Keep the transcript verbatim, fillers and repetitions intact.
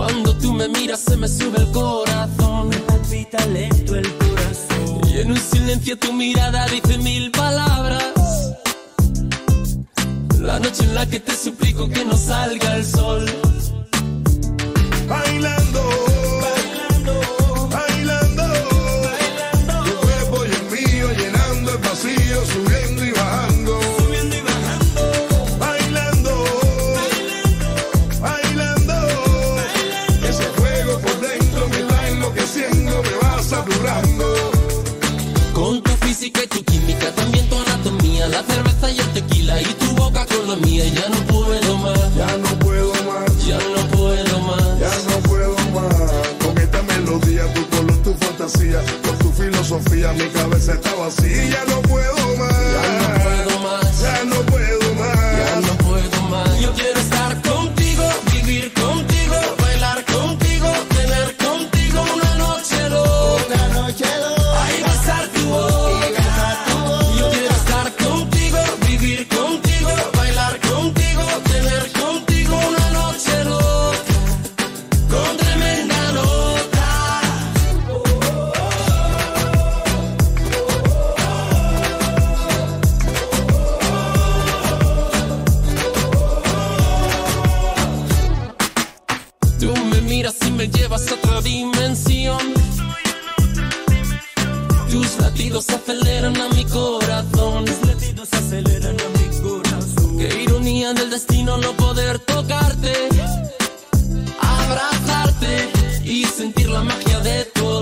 Cuando tú me miras se me sube el corazón, me palpita lento el corazón. Y en un silencio tu mirada dice mil palabras. La noche en la que te suplico que no salga el sol. Bailando, bailando, bailando, bailando. Tu cuerpo y el mío llenando el vacío, subiendo y bajando, subiendo y bajando. Bailando, bailando, bailando, bailando. Ese fuego por dentro me está enloqueciendo, me va saturando. Con tu física y tu química, también tu anatomía, la cerveza y el tequila y tu boca con la mía. Ya no puedo más, ya no puedo más, ya no puedo más, ya no puedo más. Con esta melodía, tu color, tu fantasía, con tu filosofía, mi cabeza está vacía. Ya no puedo más, ya no puedo más, ya no puedo más, ya no puedo más. Yo quiero estar contigo, vivir contigo, bailar contigo, tener contigo una noche loca, una noche loca. Ay, besar tu boca. Yo quiero estar contigo, vivir contigo, bailar contigo, tener contigo una noche loca, con tremenda nota. Tú me miras y me llevas a otra dimensión. Tus latidos aceleran a mi corazón. Tus latidos aceleran a mi corazón. Qué ironía del destino no poder tocarte, abrazarte y sentir la magia de tu